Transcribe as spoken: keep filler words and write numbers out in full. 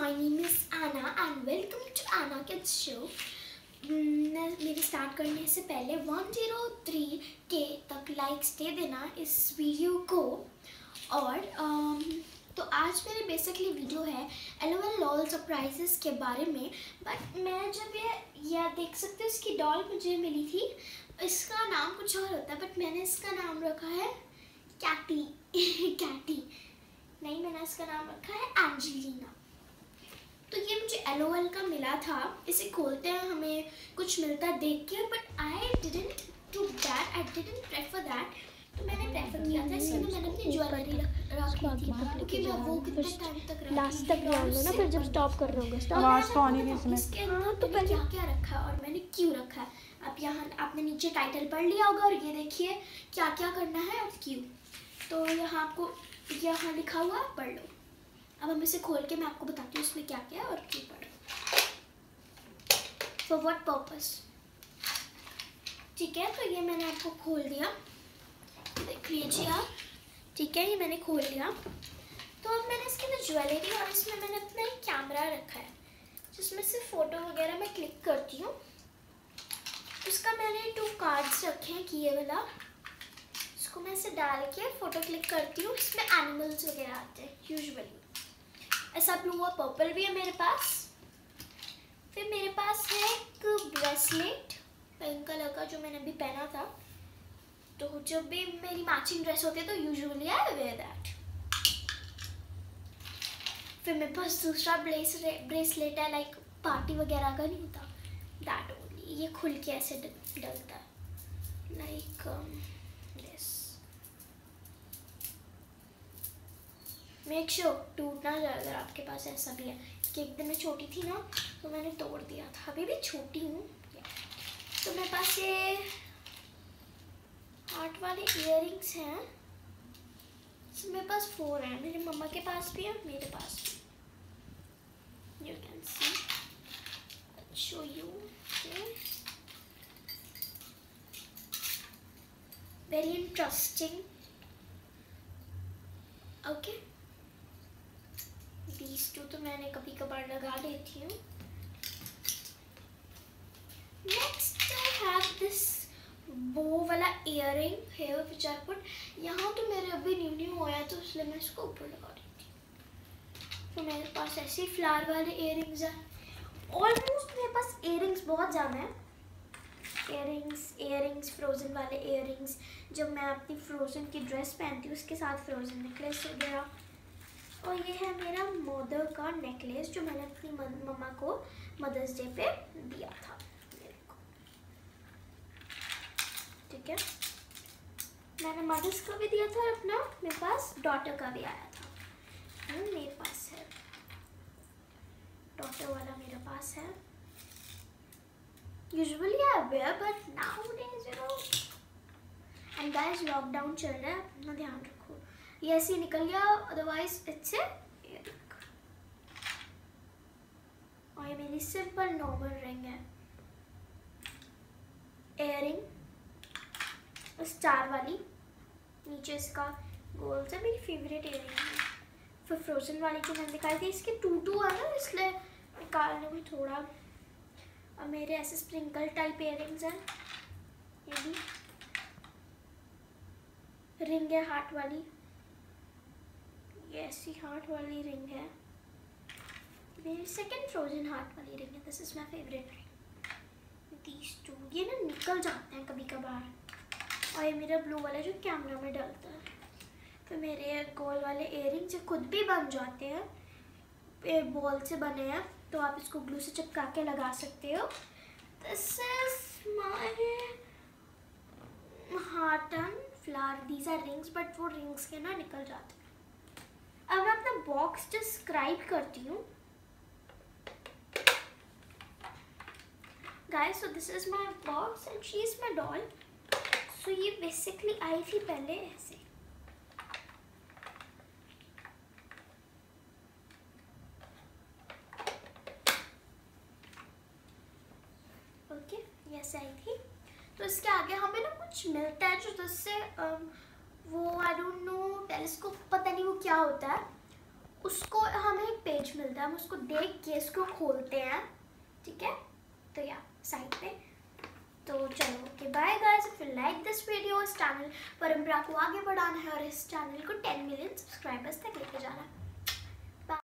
my name is Anna and welcome to Anna Kids Show. मेरे start करने से पहले एक सौ तीन के तक लाइक्स दे देना इस वीडियो को। और um, तो आज मेरी बेसिकली वीडियो है LoL लॉल सरप्राइजेस के बारे में। बट मैं जब ये यह देख सकते हो, इसकी डॉल मुझे मिली थी, इसका नाम कुछ और होता है बट मैंने इसका नाम रखा है कैटी कैटी नहीं, मैंने इसका नाम रखा है एंजेलिना। तो ये मुझे LoL का मिला था, इसे खोलते हैं हमें कुछ मिलता देख के, but I didn't do that, I didn't prefer that. तो मैंने प्रेफर किया था, इसलिए मैंने अपनी ज्वेलरी रख दी थी क्योंकि मैं वो कितने टाइम तक लास्ट तक ध्यान दो ना, फिर जब स्टॉप कर रहे होगे आवाज तो आनी थी इसमें। इसके अंदर तो मैंने क्या क्या रखा है और मैंने क्यों रखा है, अब यहाँ आपने नीचे टाइटल पढ़ लिया होगा और ये देखिए क्या क्या करना है और क्यों। तो यहाँ आपको यहाँ लिखा हुआ है, पढ़ लो। अब हम इसे खोल के मैं आपको बताती हूँ इसमें क्या क्या है और क्यों पढ़ो, फॉर व्हाट पर्पस। ठीक है, तो ये मैंने आपको खोल दिया, देख लीजिए आप। ठीक है, ये मैंने खोल लिया। तो अब मैंने इसके अंदर ज्वेलरी और इसमें मैंने अपना एक कैमरा रखा है जिसमें से फ़ोटो वगैरह मैं क्लिक करती हूँ। उसका मैंने टू कार्ड्स रखे हैं कि ये वाला, इसको मैं इसे डाल के फ़ोटो क्लिक करती हूँ। इसमें एनिमल्स वगैरह आते हैं यूजुअली। ऐसा ब्लू और पर्पल भी है मेरे पास। फिर मेरे पास है एक ब्रेसलेट पिंक कलर का जो मैंने अभी पहना था। तो जब भी मेरी मैचिंग ड्रेस होती है तो यूजुअली आई वेयर दैट। फिर मेरे पास दूसरा ब्रेसलेट ब्रेसलेट है, लाइक पार्टी वगैरह का नहीं होता, दैट ओनली। ये खुल के ऐसे डलता है, लाइक दिस। मेक श्योर टूट ना जाए अगर आपके पास ऐसा भी है, कि एक दिन मैं छोटी थी ना तो मैंने तोड़ दिया था, अभी भी छोटी हूँ। तो मेरे पास ये हार्ट वाले इयररिंग्स हैं, so, मेरे पास फोर हैं, मेरे मम्मा के पास भी है, मेरे पास भी। You can see, show you. Very interesting. Okay, these two तो मैंने कभी कभार लगा लेती हूँ। Next I have this bow वाला earring here which I put. यहाँ तो मेरे अभी न्यू न्यू हुआ है तो इसलिए मैं इसको ऊपर लगा देती हूँ। तो मेरे पास ऐसे फ्लावर वाले इयरिंग्स हैं। ऑलमोस्ट मेरे पास इयरिंग्स बहुत ज़्यादा हैं। इयरिंग्स इयरिंग्स फ्रोज़न वाले इयरिंग्स, जब मैं अपनी फ्रोज़न की ड्रेस पहनती हूँ उसके साथ फ्रोज़न नेकलेस वगैरह। और ये है मेरा मदर का नेकलेस जो मैंने अपनी मम्मा को मदर्स डे पे दिया था मेरे को। ठीक है, मैंने मदर्स का भी दिया था और अपना मेरे पास डॉटर का भी आया था। मेरे पास है डॉटर वाला, मेरे पास है। Usually I wear but nowadays you know, and guys lockdown चल रहा है, अपना ध्यान रखो। ये ऐसे निकल गया, अदरवाइज इट्स इयरिंग। और ये मेरी सिंपल नॉर्मल रिंग है, इयरिंग स्टार वाली, नीचे इसका गोल से, मेरी फेवरेट इयरिंग है। फिर फ्रोजन वाली जो मैंने दिखाई थी, इसके टू टू है ना, इसलिए निकालने में थोड़ा। और मेरे ऐसे स्प्रिंकल टाइप इयरिंग्स हैं। ये भी रिंग है हार्ट वाली, ये ऐसी हार्ट वाली रिंग है, मेरी सेकंड फ्रोजन हार्ट वाली रिंग है। This is my favourite ring. These two ये ना निकल जाते हैं कभी कभार। और ये मेरा ब्लू वाला जो कैमरा में डलता है। फिर मेरे गोल वाले इयरिंग्स खुद भी बन जाते हैं, ये बॉल से बने हैं, तो आप इसको ग्लू से चिपका के लगा सकते हो। This is my heart and flower, these are rings, but वो रिंग्स के ना निकल जाते हैं। अब मैं अपना बॉक्स डिस्क्राइब करती हूँ guys. So this is my box and she is my doll. So ये बेसिकली आई थी पहले ऐसे। ओके, ये ऐसे आई थी। तो इसके आगे हमें ना कुछ मिलता है जो जिससे वो आई डोंट नो, टेलीस्कोप पता नहीं वो क्या होता है। उसको हमें एक पेज मिलता है, हम उसको देख के इसको खोलते हैं, ठीक है। तो या साइड पे, तो चलो okay bye guys. If you like this video, इस चैनल परंपरा को आगे बढ़ाना है और इस चैनल को टेन मिलियन सब्सक्राइबर्स तक लेके जाना है।